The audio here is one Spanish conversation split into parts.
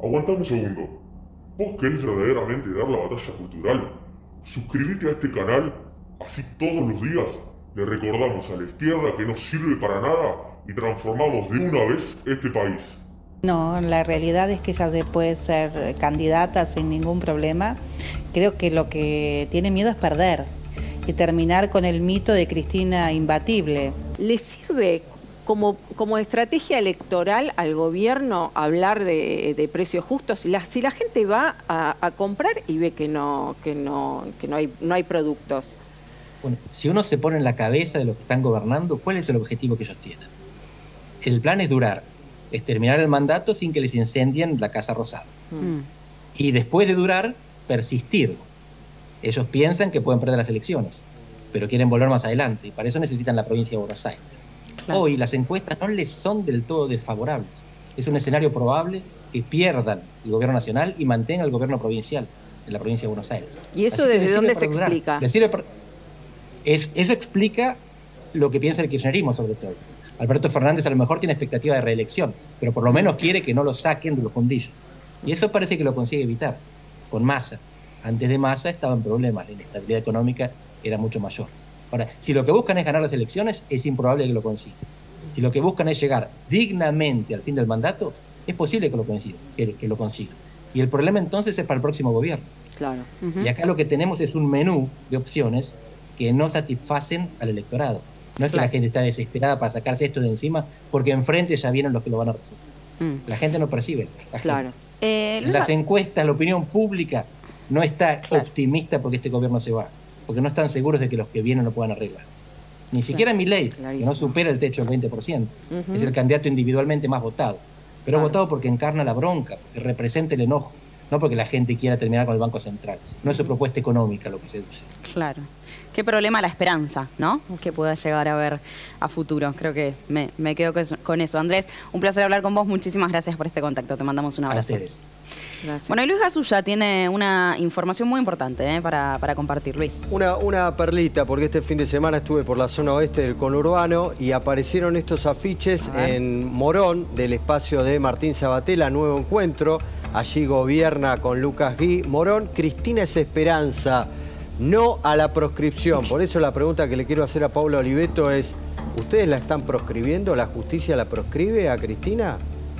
Aguantá un segundo. ¿Vos querés verdaderamente dar la batalla cultural? Suscríbete a este canal, así todos los días le recordamos a la izquierda que no sirve para nada y transformamos de una vez este país. No, la realidad es que ella puede ser candidata sin ningún problema. Creo que lo que tiene miedo es perder y terminar con el mito de Cristina imbatible. ¿Le sirve como estrategia electoral al gobierno hablar de precios justos? Si la gente va a comprar y ve que no hay productos. Bueno, si uno se pone en la cabeza de los que están gobernando, ¿cuál es el objetivo que ellos tienen? El plan es durar, es terminar el mandato sin que les incendien la Casa Rosada. Y después de durar, persistir. Ellos piensan que pueden perder las elecciones, pero quieren volver más adelante, y para eso necesitan la provincia de Buenos Aires. Claro. Hoy las encuestas no les son del todo desfavorables. Es un escenario probable que pierdan el gobierno nacional y mantengan el gobierno provincial en la provincia de Buenos Aires. ¿Y eso desde dónde se explica? Eso explica lo que piensa el kirchnerismo, sobre todo. Alberto Fernández a lo mejor tiene expectativa de reelección, pero por lo menos quiere que no lo saquen de los fundillos. Y eso parece que lo consigue evitar con Massa. Antes de Massa estaban problemas, la inestabilidad económica era mucho mayor. Ahora, si lo que buscan es ganar las elecciones, es improbable que lo consigan. Si lo que buscan es llegar dignamente al fin del mandato, es posible que lo consigan. Y el problema entonces es para el próximo gobierno. Claro. Y acá lo que tenemos es un menú de opciones que no satisfacen al electorado. No es que la gente está desesperada para sacarse esto de encima, porque enfrente ya vienen los que lo van a resolver. La gente no percibe eso. Claro. Las encuestas, la opinión pública no está optimista porque este gobierno se va, porque no están seguros de que los que vienen lo puedan arreglar. Ni siquiera Milei, que no supera el techo del 20%, es el candidato individualmente más votado, pero votado porque encarna la bronca, porque representa el enojo, no porque la gente quiera terminar con el Banco Central. No es su propuesta económica lo que seduce. Claro. Qué problema la esperanza, ¿no? Que pueda llegar a ver a futuro. Creo que me quedo con eso. Andrés, un placer hablar con vos. Muchísimas gracias por este contacto. Te mandamos un abrazo. Gracias. Bueno, y Luis Gasulla tiene una información muy importante para compartir, Luis. Una perlita, porque este fin de semana estuve por la zona oeste del conurbano y aparecieron estos afiches en Morón, del espacio de Martín Sabatella, Nuevo Encuentro. Allí gobierna con Lucas Gui. Morón, Cristina es esperanza, no a la proscripción. Por eso la pregunta que le quiero hacer a Paula Oliveto es, ¿ustedes la están proscribiendo? ¿La justicia la proscribe a Cristina?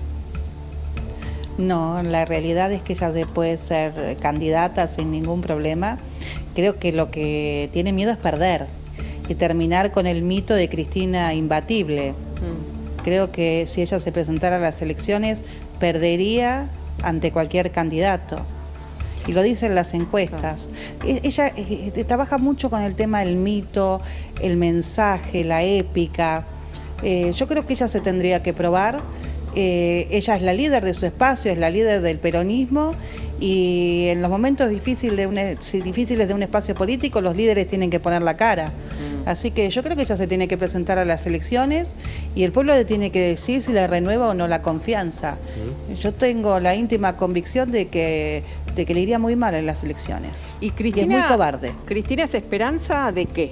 No, la realidad es que ella puede ser candidata sin ningún problema. Creo que lo que tiene miedo es perder y terminar con el mito de Cristina imbatible. Creo que si ella se presentara a las elecciones, perdería ante cualquier candidato. Y lo dicen las encuestas. Ella trabaja mucho con el tema del mito, el mensaje, la épica. Yo creo que ella se tendría que probar. Ella es la líder de su espacio, es la líder del peronismo, y en los momentos difíciles de un espacio político, los líderes tienen que poner la cara. Así que yo creo que ella se tiene que presentar a las elecciones y el pueblo le tiene que decir si le renueva o no la confianza. Yo tengo la íntima convicción de que le iría muy mal en las elecciones. ¿Y Cristina, y es muy cobarde? ¿Cristina es esperanza de qué?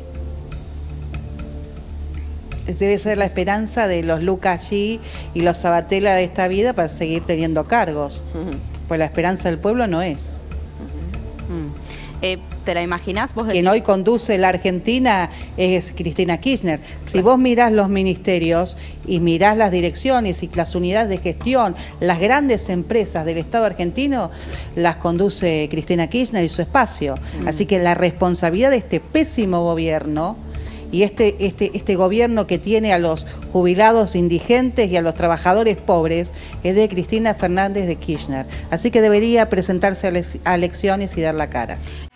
Debe ser la esperanza de los Lucas Gui y los Sabatella de esta vida para seguir teniendo cargos. Pues la esperanza del pueblo no es. ¿Te la imaginás? ¿Vos Quien hoy conduce la Argentina es Cristina Kirchner. Si vos mirás los ministerios y mirás las direcciones y las unidades de gestión, las grandes empresas del Estado argentino, las conduce Cristina Kirchner y su espacio. Así que la responsabilidad de este pésimo gobierno y este gobierno que tiene a los jubilados indigentes y a los trabajadores pobres es de Cristina Fernández de Kirchner. Así que debería presentarse a elecciones y dar la cara.